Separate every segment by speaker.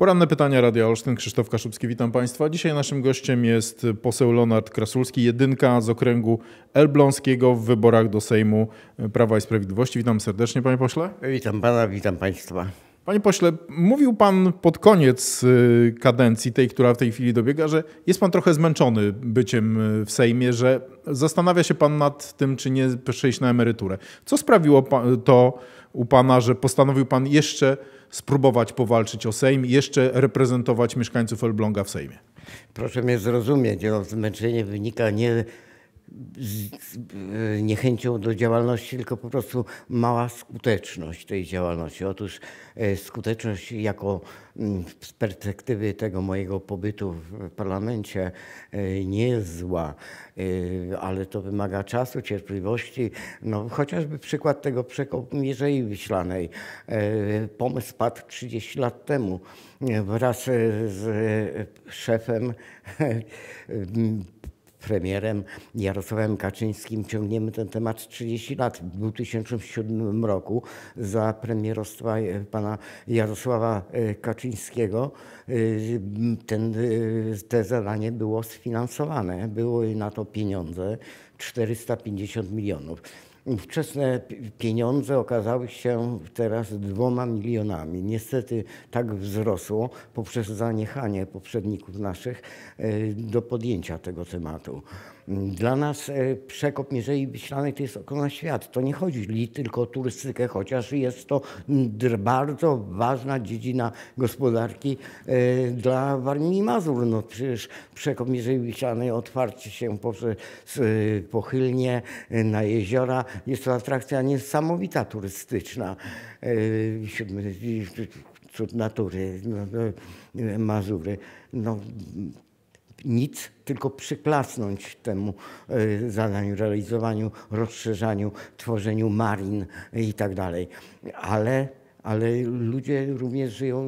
Speaker 1: Poranne pytania Radia Olsztyn. Krzysztof Kaszubski, witam Państwa. Dzisiaj naszym gościem jest poseł Leonard Krasulski, jedynka z okręgu elbląskiego w wyborach do Sejmu Prawa i Sprawiedliwości. Witam serdecznie, panie pośle.
Speaker 2: Witam pana, witam państwa.
Speaker 1: Panie pośle, mówił pan pod koniec kadencji, tej, która w tej chwili dobiega, że jest pan trochę zmęczony byciem w Sejmie, że zastanawia się pan nad tym, czy nie przejść na emeryturę. Co sprawiło to u pana, że postanowił pan jeszcze spróbować powalczyć o Sejm, jeszcze reprezentować mieszkańców Elbląga w Sejmie?
Speaker 2: Proszę mnie zrozumieć, zmęczenie wynika nie niechęcią do działalności, tylko po prostu mała skuteczność tej działalności. Otóż skuteczność jako z perspektywy tego mojego pobytu w parlamencie nie jest zła, ale to wymaga czasu, cierpliwości. No, chociażby przykład tego przekopu Mierzei Wiślanej. Pomysł padł 30 lat temu. Wraz z szefem premierem Jarosławem Kaczyńskim ciągniemy ten temat 30 lat. W 2007 roku za premierostwa pana Jarosława Kaczyńskiego te zadanie było sfinansowane. Były na to pieniądze 450 milionów. Ówczesne pieniądze okazały się teraz 2 milionami. Niestety tak wzrosło poprzez zaniechanie poprzedników naszych do podjęcia tego tematu. Dla nas przekop Mierzei Wiślanej to jest oko na świat. To nie chodzi tylko o turystykę, chociaż jest to bardzo ważna dziedzina gospodarki dla Warmii i Mazur. No przecież przekop Mierzei Wiślanej, otwarcie się poprzez pochylnie na jeziora, jest to atrakcja niesamowita turystyczna. Cud natury, Mazury. No, nic, tylko przyklasnąć temu zadaniu, realizowaniu, rozszerzaniu, tworzeniu marin i tak dalej. Ale ludzie również żyją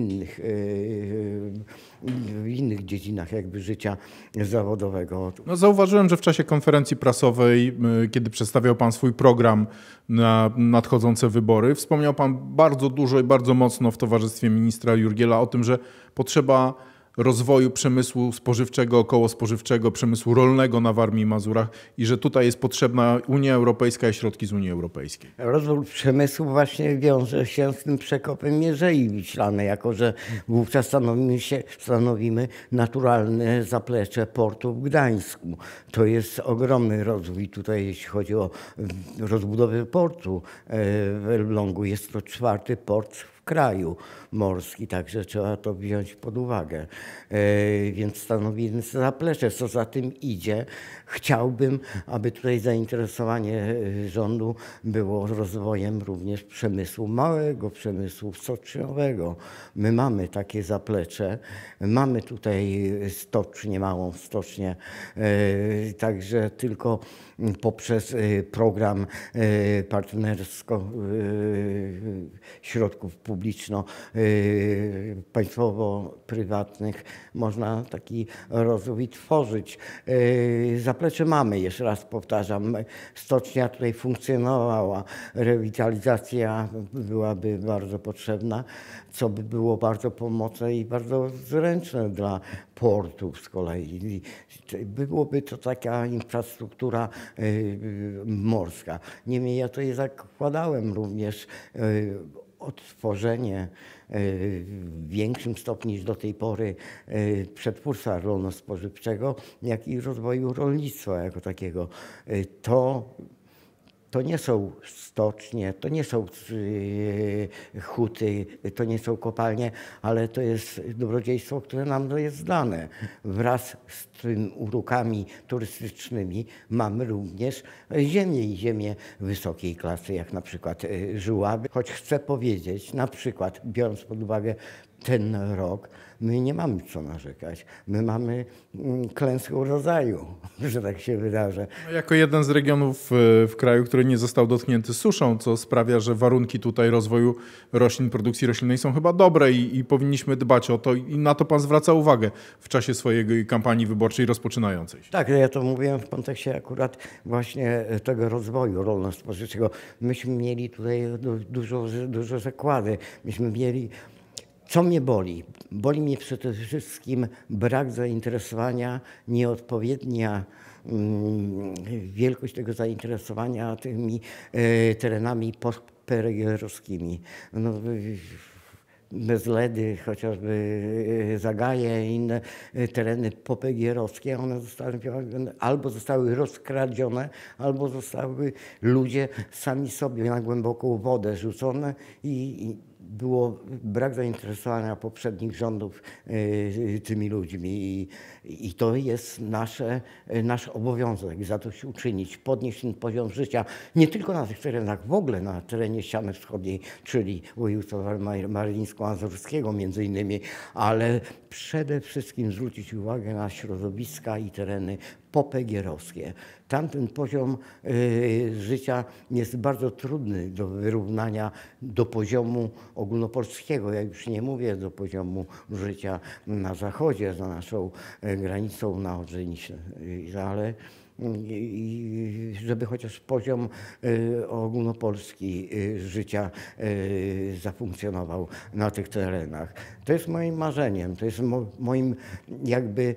Speaker 2: w innych dziedzinach jakby życia zawodowego.
Speaker 1: No, zauważyłem, że w czasie konferencji prasowej, kiedy przedstawiał pan swój program na nadchodzące wybory, wspomniał pan bardzo dużo i bardzo mocno w towarzystwie ministra Jurgiela o tym, że potrzeba rozwoju przemysłu spożywczego, okołospożywczego, przemysłu rolnego na Warmii i Mazurach i że tutaj jest potrzebna Unia Europejska i środki z Unii Europejskiej.
Speaker 2: Rozwój przemysłu właśnie wiąże się z tym przekopem Mierzei Wiślanej, jako że wówczas stanowimy naturalne zaplecze portu w Gdańsku. To jest ogromny rozwój tutaj, jeśli chodzi o rozbudowę portu w Elblągu. Jest to 4. port w kraju morski, także trzeba to wziąć pod uwagę. Więc stanowi zaplecze. Co za tym idzie, chciałbym, aby tutaj zainteresowanie rządu było rozwojem również przemysłu, małego przemysłu stoczniowego. My mamy takie zaplecze, mamy tutaj stocznię, małą stocznię, także tylko poprzez program partnersko środków publiczno-państwowo-prywatnych można taki rozwój tworzyć. Zaplecze mamy, jeszcze raz powtarzam, stocznia tutaj funkcjonowała, rewitalizacja byłaby bardzo potrzebna, co by było bardzo pomocne i bardzo zręczne dla portów z kolei. Byłoby to taka infrastruktura morska. Niemniej ja tutaj zakładałem również odtworzenie w większym stopniu niż do tej pory przetwórstwa rolno-spożywczego, jak i rozwoju rolnictwa jako takiego. To nie są stocznie, to nie są huty, to nie są kopalnie, ale to jest dobrodziejstwo, które nam jest dane. Wraz z tym urokami turystycznymi mamy również ziemię i ziemię wysokiej klasy, jak na przykład Żuławy. Choć chcę powiedzieć, na przykład biorąc pod uwagę ten rok, my nie mamy co narzekać. My mamy klęskę rodzaju, że tak się wydarzy.
Speaker 1: Jako jeden z regionów w kraju, który nie został dotknięty suszą, co sprawia, że warunki tutaj rozwoju roślin, produkcji roślinnej są chyba dobre i powinniśmy dbać o to i na to pan zwraca uwagę w czasie swojej kampanii wyborczej rozpoczynającej się.
Speaker 2: Tak, ja to mówiłem w kontekście akurat właśnie tego rozwoju rolno-spożywczego. Myśmy mieli tutaj dużo zakłady. Myśmy mieli Co mnie boli? Boli mnie przede wszystkim brak zainteresowania, nieodpowiednia wielkość tego zainteresowania tymi terenami postperegierowskimi. No, Bezledy, chociażby Zagaje i inne tereny popegierowskie, one zostały albo zostały rozkradzione, albo zostały ludzie sami sobie na głęboką wodę rzucone i było brak zainteresowania poprzednich rządów tymi ludźmi i to jest nasz obowiązek zadośćuczynić, podnieść ten poziom życia nie tylko na tych terenach, w ogóle na terenie ściany wschodniej, czyli województwa marylińsko-mazurskiego między innymi, ale przede wszystkim zwrócić uwagę na środowiska i tereny popegierowskie. Tamten poziom życia jest bardzo trudny do wyrównania do poziomu ogólnopolskiego. Ja już nie mówię do poziomu życia na zachodzie, za naszą granicą na Odrze, ale żeby chociaż poziom ogólnopolski życia zafunkcjonował na tych terenach. To jest moim marzeniem, to jest moim jakby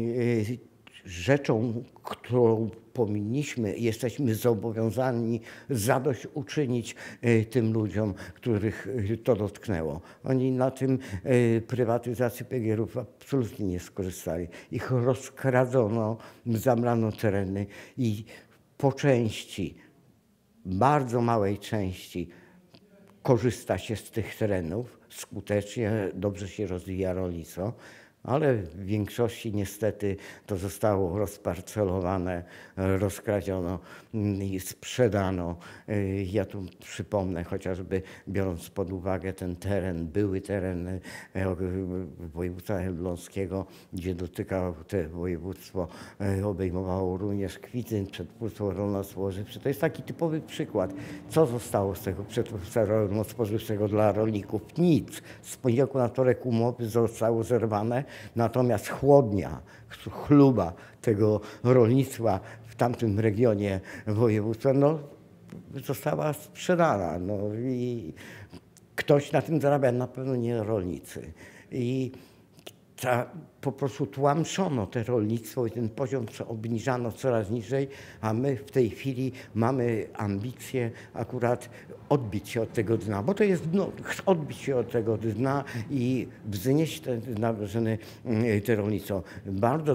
Speaker 2: rzeczą, którą jesteśmy zobowiązani zadośćuczynić tym ludziom, których to dotknęło. Oni na tym prywatyzacji PGR-ów absolutnie nie skorzystali. Ich rozkradzono, zabrano tereny i po części, bardzo małej części korzysta się z tych terenów skutecznie, dobrze się rozwija rolnictwo. Ale w większości niestety to zostało rozparcelowane, rozkradziono i sprzedano. Ja tu przypomnę chociażby, biorąc pod uwagę ten teren, były teren województwa elbląskiego, gdzie dotykało te województwo, obejmowało również Kwidzyn, przetwórstwo rolno-spożywcze. To jest taki typowy przykład. Co zostało z tego przetwórstwa rolno-spożywczego dla rolników? Nic. Z poniedziałku na wtorek umowy zostało zerwane. Natomiast chłodnia, chluba tego rolnictwa w tamtym regionie województwa została sprzedana. I ktoś na tym zarabia, na pewno nie rolnicy. I po prostu tłamszono te rolnictwo i ten poziom obniżano coraz niżej, a my w tej chwili mamy ambicje akurat odbić się od tego dna, bo to jest dno, odbić się od tego dna i wznieść na wyżyny te rolnictwo. Bardzo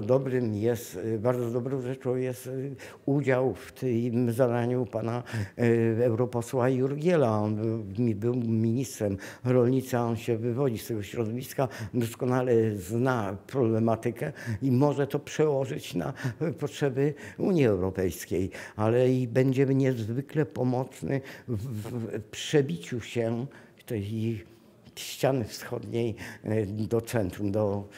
Speaker 2: dobrą rzeczą jest udział w tym zadaniu pana europosła Jurgiela. On był ministrem rolnictwa, on się wywodzi z tego środowiska, doskonale zna problematykę i może to przełożyć na potrzeby Unii Europejskiej, ale i będzie niezwykle pomocny w przebiciu się tej ściany wschodniej do centrum, do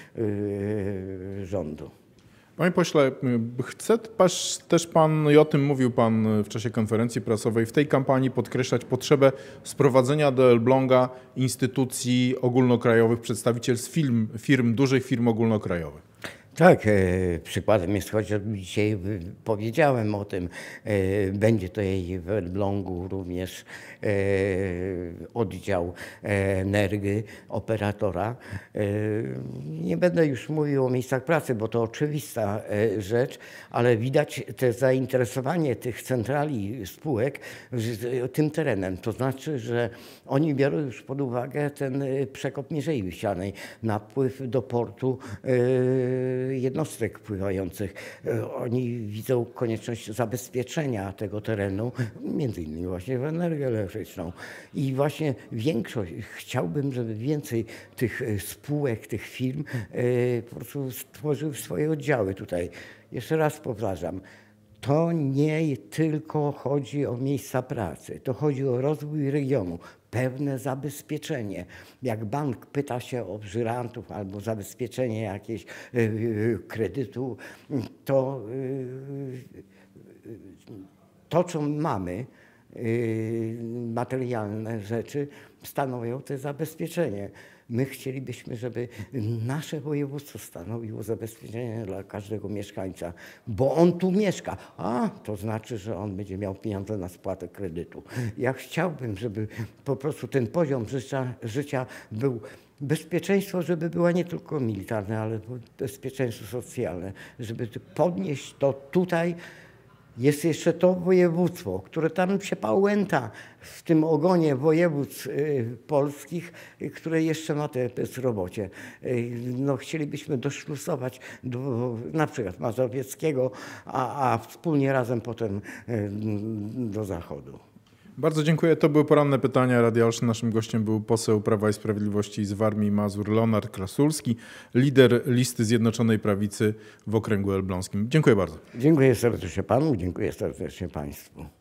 Speaker 2: rządu.
Speaker 1: Panie pośle, chce też pan, i o tym mówił pan w czasie konferencji prasowej, w tej kampanii podkreślać potrzebę sprowadzenia do Elbląga instytucji ogólnokrajowych, przedstawicielstw dużych firm ogólnokrajowych.
Speaker 2: Tak, przykładem jest chociażby dzisiaj powiedziałem o tym, będzie to jej w Elblągu również oddział Energy, operatora. Nie będę już mówił o miejscach pracy, bo to oczywista rzecz, ale widać te zainteresowanie tych centrali spółek tym terenem. To znaczy, że oni biorą już pod uwagę ten przekop Mierzei Wiślanej, napływ do portu jednostek pływających. Oni widzą konieczność zabezpieczenia tego terenu, między innymi właśnie w energię elektryczną. I właśnie chciałbym, żeby więcej tych spółek, tych firm po prostu stworzyły swoje oddziały tutaj. Jeszcze raz powtarzam, to nie tylko chodzi o miejsca pracy, to chodzi o rozwój regionu, pewne zabezpieczenie. Jak bank pyta się o żyrantów albo zabezpieczenie jakiegoś kredytu, to co mamy, materialne rzeczy stanowią to zabezpieczenie. My chcielibyśmy, żeby nasze województwo stanowiło zabezpieczenie dla każdego mieszkańca, bo on tu mieszka. To znaczy, że on będzie miał pieniądze na spłatę kredytu. Ja chciałbym, żeby po prostu ten poziom życia był Bezpieczeństwo, żeby była nie tylko militarne, ale bezpieczeństwo socjalne, żeby podnieść to tutaj. Jest jeszcze to województwo, które tam się pałęta w tym ogonie województw polskich, które jeszcze ma te bezrobocie. No, chcielibyśmy doszlusować do na przykład Mazowieckiego, a wspólnie razem potem do zachodu.
Speaker 1: Bardzo dziękuję. To były poranne pytania Radia Olsztyn. Naszym gościem był poseł Prawa i Sprawiedliwości z Warmii i Mazur Leonard Krasulski, lider listy Zjednoczonej Prawicy w okręgu elbląskim. Dziękuję bardzo.
Speaker 2: Dziękuję serdecznie panu, dziękuję serdecznie państwu.